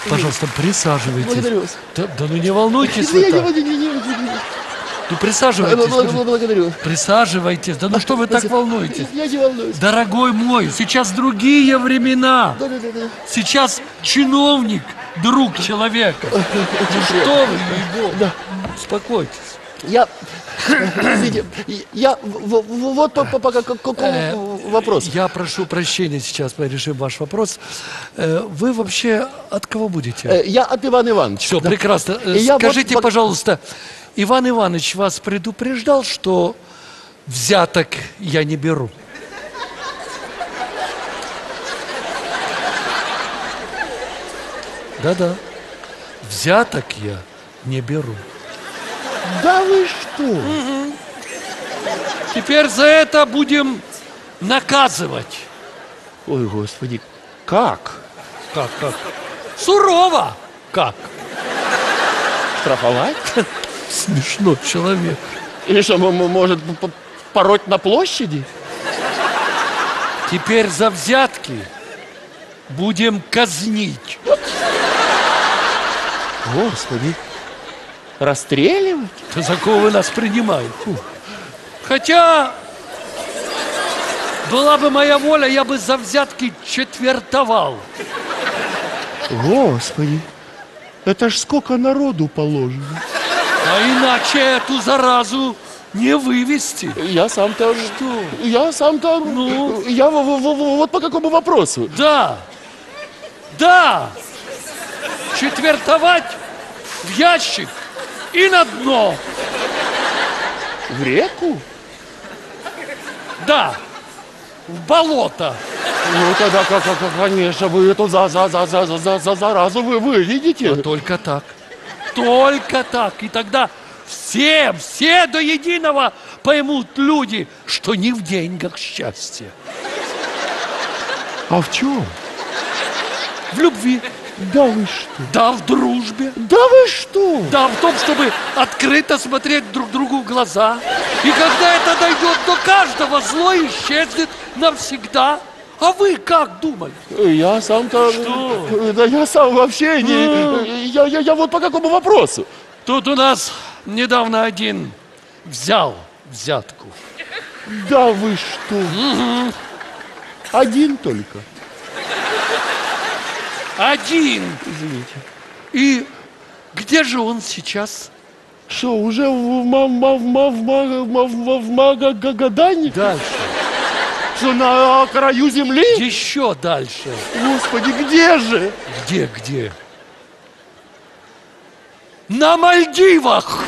Пожалуйста, присаживайтесь. Благодарю вас. Да ну не волнуйтесь вы так. Ну присаживайтесь. Благодарю. Присаживайтесь. Да ну что вы так волнуетесь? Я не волнуюсь. Дорогой мой, сейчас другие времена. Да. Сейчас чиновник, друг человека. Ну что вы, ей-богу. Да. Успокойтесь. Извините, вот по какому вопросу? Я прошу прощения сейчас, мы решим ваш вопрос. Вы вообще от кого будете? Я от Ивана Ивановича. Все, прекрасно. Скажите, пожалуйста, Иван Иванович вас предупреждал, что взяток я не беру? Да-да. Взяток я не беру. Да вы что? Теперь за это будем наказывать. Ой, Господи, как? Как? Сурово. Как? Штрафовать? Смешной человек. Или что, может пороть на площади? Теперь за взятки будем казнить. Господи, расстреливать? Да за кого вы нас принимаете? Хотя, была бы моя воля, я бы за взятки четвертовал. Господи, это ж сколько народу положено. А иначе эту заразу не вывести. Я сам-то... Что? Я сам-то... Ну? Я вот по какому вопросу? Да. Четвертовать в ящик и на дно. В реку? Да, в болото. Ну, тогда, конечно, вы эту заразу вы выведете. Но только так. Только так. И тогда все до единого поймут люди, что не в деньгах счастье. А в чем? В любви. Да вы что? Да, в дружбе. Да вы что? Да, в том, чтобы открыто смотреть друг другу в глаза. И когда это дойдет до каждого, зло исчезнет навсегда. А вы как думали? Я сам-то... Что? Да я сам вообще не... Я вот по какому вопросу? Тут у нас недавно один взял взятку. Да вы что? Угу. Один только? Один. Извините. И где же он сейчас? Что, уже в Магадании? Дальше. Что, на краю земли? Еще дальше. Господи, где же? Где? На Мальдивах.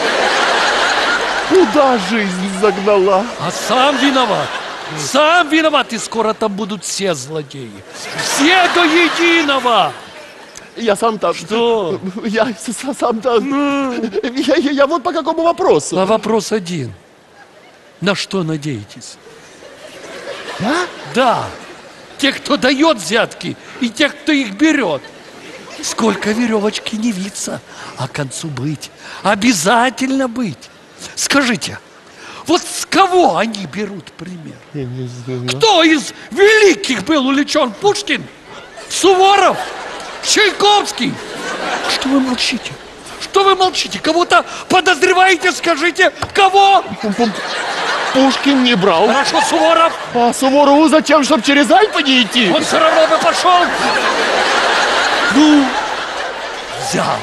Куда жизнь загнала? А сам виноват. Сам виноват. И скоро там будут все злодеи. Все до единого. Я сам-то... Что? Я сам-то... Я вот по какому вопросу? А вопрос один. На что надеетесь? Да? Да. Те, кто дает взятки, и тех, кто их берет. Сколько веревочки не виться, а к концу быть. Обязательно быть. Скажите, вот с кого они берут пример? Я не знаю. Кто из великих был увлечен? Пушкин? Суворов? Чайковский? Что вы молчите? Что вы молчите? Кого-то подозреваете? Скажите, кого? Пушкин не брал. Хорошо, Суворов. А Суворову зачем, чтобы через Альпы не идти? Он все равно бы пошел. Ну, взял.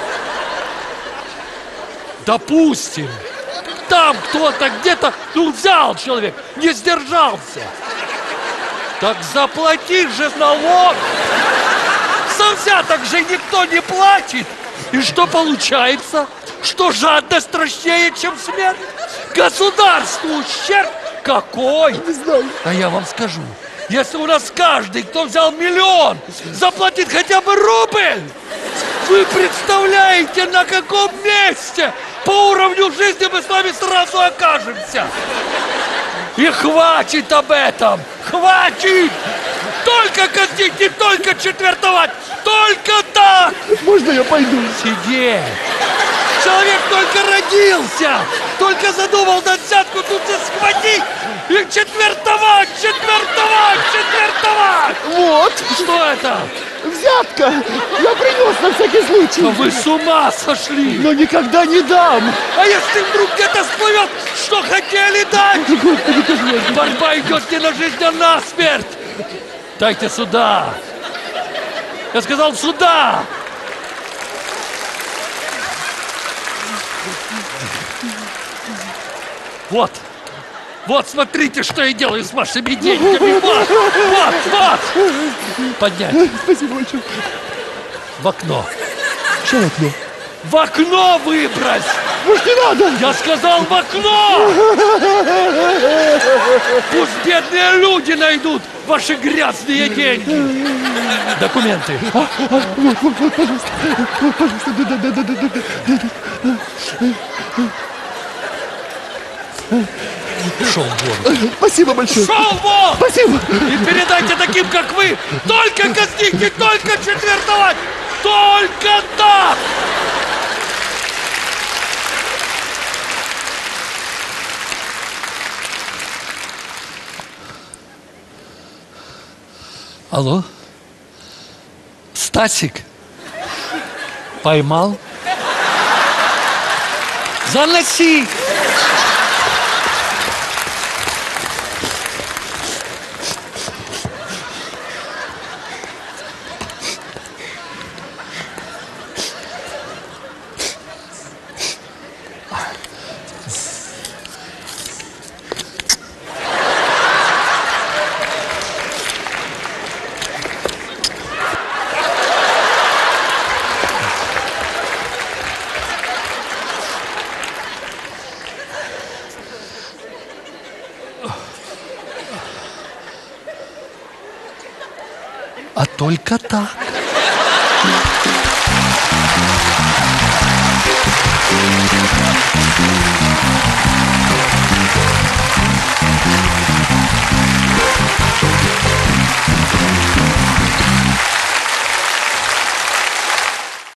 Допустим, там кто-то где-то, взял человек, не сдержался. Так заплати же налог. За взяток же никто не платит. И что получается? Что жадность страшнее, чем смерть? Государству ущерб какой? Не знаю. А я вам скажу, если у нас каждый, кто взял миллион, заплатит хотя бы рубль, вы представляете, на каком месте по уровню жизни мы с вами сразу окажемся? И хватит об этом! Хватит! Только казнить, не только четвертовать! Только так! Можно я пойду? Сидеть! Человек только родился, только задумал на взятку, тут же схватить и четвертовать! Вот, Что это? взятка. Я принес на всякий Да случай. вы с ума сошли! Но никогда не дам. А если вдруг где-то всплывет, что хотели дать? Борьба идет не на жизнь, а на смерть! Дайте сюда! Я сказал, сюда! Вот! Вот, смотрите, что я делаю с вашими деньгами! Вот! Поднять! Спасибо большое. В окно! Что в окно? В окно выбрось! Может, не надо? Я сказал, в окно! Пусть бедные люди найдут ваши грязные деньги! Документы! Вот, пожалуйста. Вот, пожалуйста. Шел вон! Спасибо большое. Шел вон! Спасибо. И передайте таким, как вы, только казните, только четвертовать! Только так! Алло? Стасик? Поймал? Заноси! А только так.